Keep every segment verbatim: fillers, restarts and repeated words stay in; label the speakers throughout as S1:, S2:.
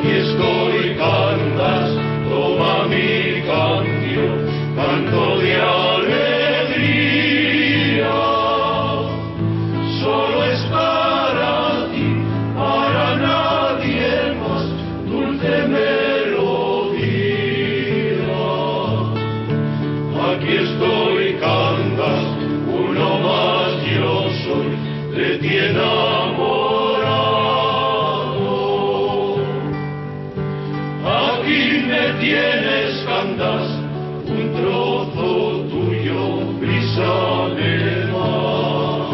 S1: Aquí estoy, cantas, toma mi canción, canto de alegría. Solo es para ti, para nadie más, dulce melodía. Aquí estoy, cantas, uno más yo soy, de ti enamorado. Aquí me tienes, cantas, un trozo tuyo, brisa de mar.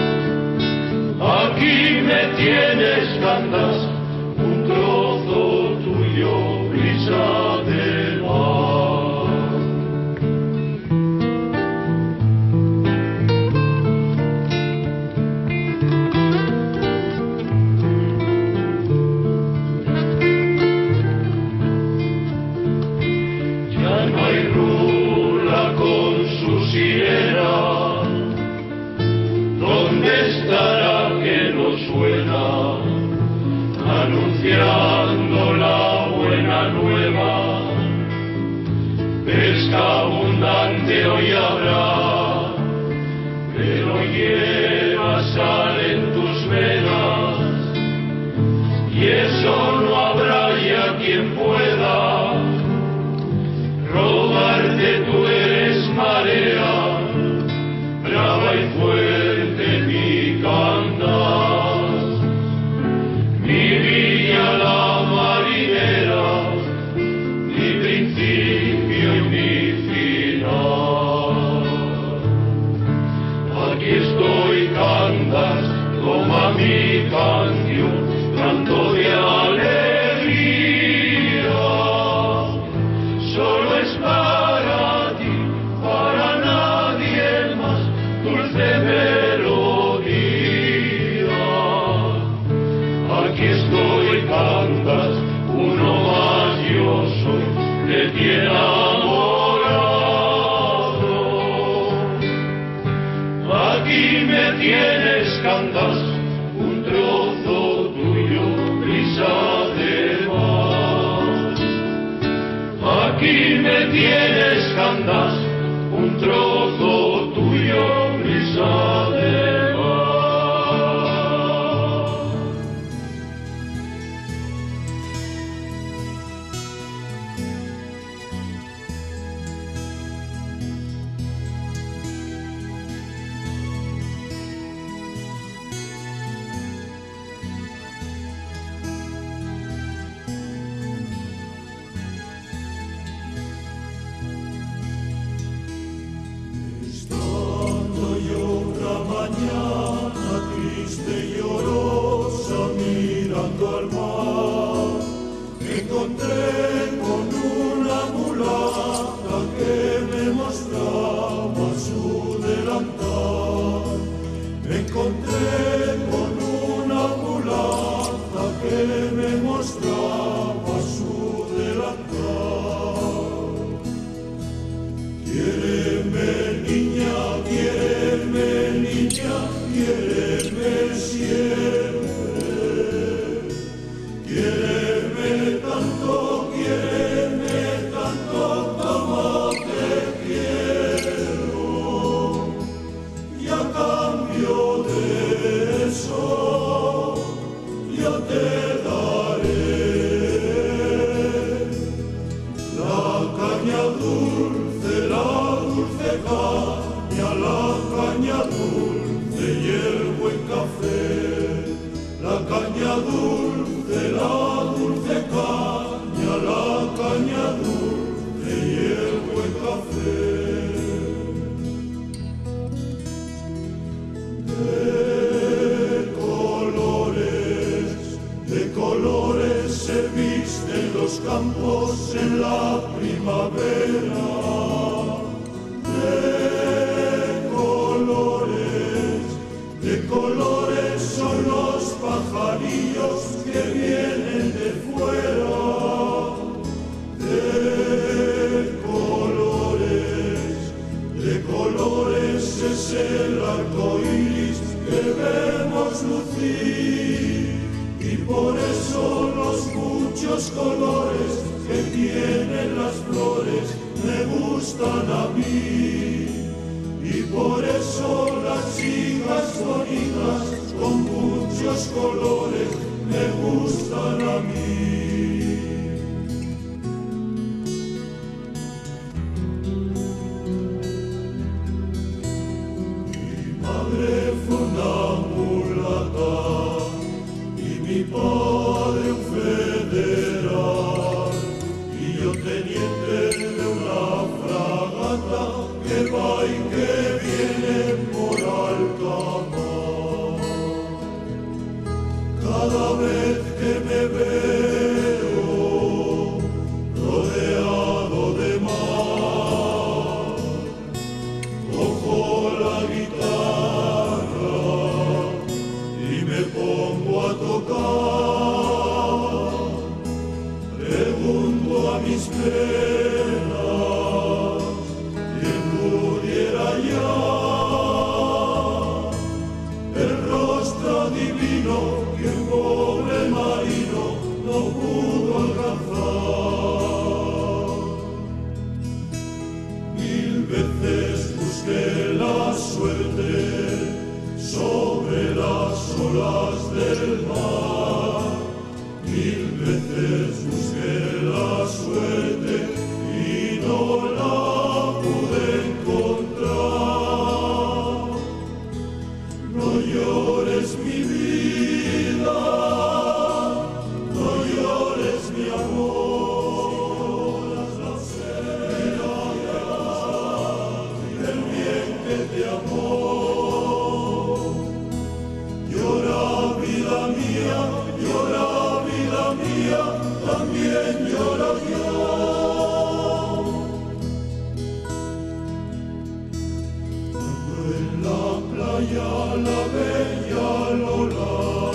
S1: Aquí me tienes, cantas, un trozo tuyo, brisa de mar. Ya no hay rula con su sirena, ¿dónde estará que no suena? Anunciando la buena nueva, pesca abundante hoy habrá, pero lleva sal en tus venas, y eso no habrá ya quien pueda robarte. Tú eres marea, brava y fuerte mi cantas, mi villa la marinera, mi principio y mi final. Aquí estoy, cantas, toma mi canción, canto de alegría. Solo es para ti, para nadie más, dulce melodía. Aquí estoy, cantas, uno más yo soy, de ti enamorado. Aquí me tienes, cantas, un trozo tuyo, brisa de mar. Aquí me tienes, cantas, un trozo tuyo, brisa de mar.
S2: Estando yo una mañana triste y llorosa mirando al mar, me encontré con una mulata que me mostraba su delantal. Me encontré con una mulata que me mostraba su delantal. Quiéreme, niña, quiéreme, niña, quiéreme siempre. Quiéreme tanto, quiéreme tanto como te quiero. Y a cambio de eso, yo te daré la caña dulce, la dulce caña, la caña dulce y el buen café. La caña dulce, la dulce caña, la caña dulce y el buen café. De colores, de colores se visten los campos en la primavera. De colores, de colores son los pajarillos que vienen de fuera. De colores, de colores es el arco iris que vemos lucir, y por eso los muchos muchos colores que tienen las flores me gustan a mí. Y por eso las chicas bonitas con muchos colores me gustan a mí. Mi madre fue una mulata y mi padre un federal, y yo teniente de una fragata que va y que viene por alta mar. Cada vez que me veo rodeado de mar, cojo la guitarra y me pongo a tocar. Pregunto a mis penas quién pudiera hallar el rostro divino que un pobre marino no pudo alcanzar. Mil veces busqué la suerte sobre las olas del mar, mil veces busqué la suerte y no la pude encontrar. No llores mi vida, no llores mi amor, no sé el bien que te amó. Llora vida mía, llora vida mía, también lloro yo. Cuando en la playa la bella Lola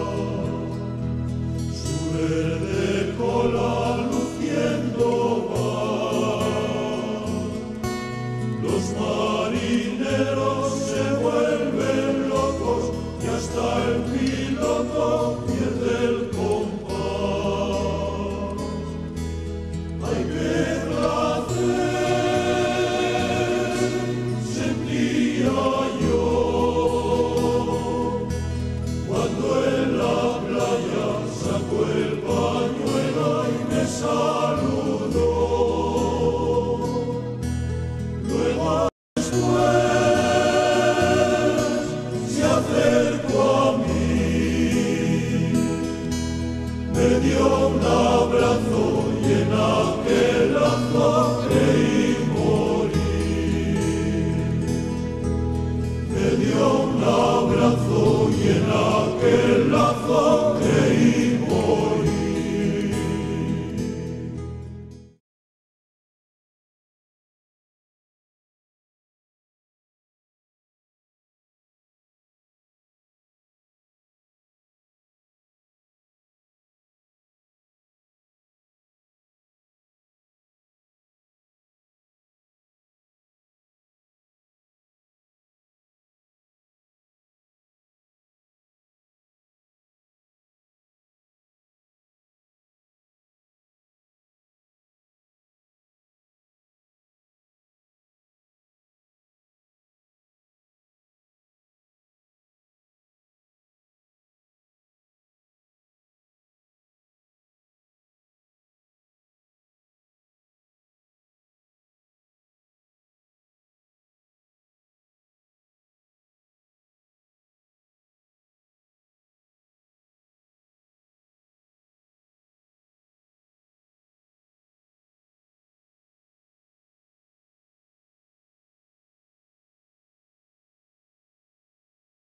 S2: su verde cola luciendo va, los marineros se vuelven locos y hasta el piloto pierde el compás. Ay, qué placer sentía yo cuando en la playa sacó el pañuelo y me saludó. Luego después se acercó a mí, me dio un abrazo y en aquel lazo creí morir. Me dio un abrazo y en aquel lazo